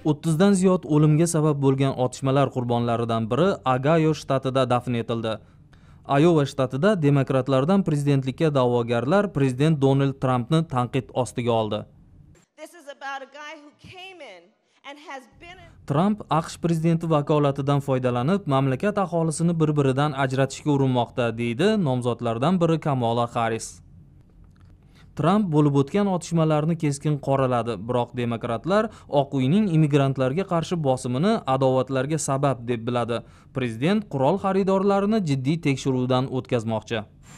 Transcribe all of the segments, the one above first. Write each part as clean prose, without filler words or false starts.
30 dan ziyod o'limga sabab bo'lgan otishmalar qurbonlaridan biri Ogayo shtatida dafn etildi. Ayova shtatida demokratlardan prezidentlikka da'vogarlar prezident Donald Trampni tanqid ostiga oldi. Tramp AQSh prezidenti vakolatidan foydalanib, mamlakat aholisini bir-biridan ajratishga urinmoqda, deydi nomzodlardan biri Kamala Harris. Tramp bo'lib o'tgan otishmalarni keskin qoraladi, biroq demokratlar Oq uyning immigrantlarga qarshi bosimini adovatlarga sabab deb biladi. Prezident qurol xaridorlarini jiddiy tekshiruvdan o'tkazmoqchi.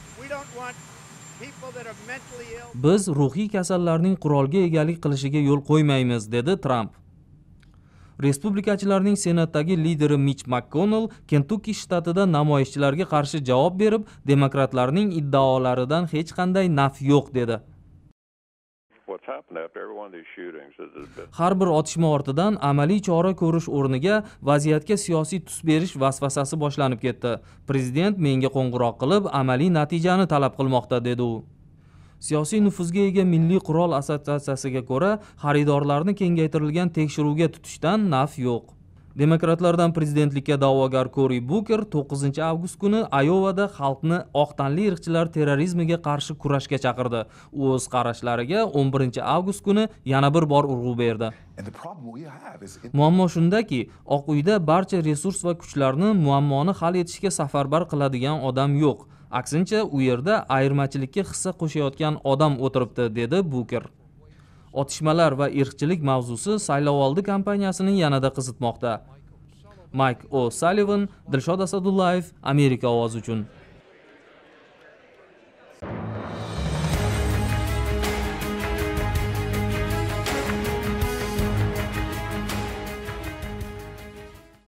Biz ruhiy kasallarning qurolga egalik qilishiga yo'l qo'ymaymiz, dedi Tramp. Respublikachilarning senatdagi lideri Mitch McConnell Kentukki shtatida namoyishchilarga qarshi javob berib, demokratlarning iddaolaridan hech qanday naf yo'q dedi. Har bir otishma ortidan amaliy chora ko'rish o'rniga vaziyatga siyosiy tus berish vasvasasi boshlanib ketdi. Prezident menga qo'ng'iroq qilib, amaliy natijani talab qilmoqda, dedi u. Siyosiy nufuzga ega Milliy qurol assotsiatsiyasiga ko'ra, xaridorlarni kengaytirilgan tekshiruvga tutishdan naf yo'q. Demokratlardan prezidentlikka da'vogar Cory Booker 9 avgust kuni Ayovada xalqni oq tanli irqchilar terrorizmiga qarshi kurashga chaqirdi. U o'z qarashlariga 11 avgust kuni yana bir bor urg'u berdi. Muammo shundaki, Oq uyda barcha resurs va kuchlarni muammoni hal etishga safarbar qiladigan odam yo'q. Aksincha, u yerda ayirmachilikka hissa qo'shayotgan odam o'tiribdi, dedi Booker. Otishmalar va irqchilik mavzusi saylovoldi kampaniyasini yanada qizitmoqda. Mike O'Sullivan, Dilshod Asadullayev, Amerika ovozi uchun.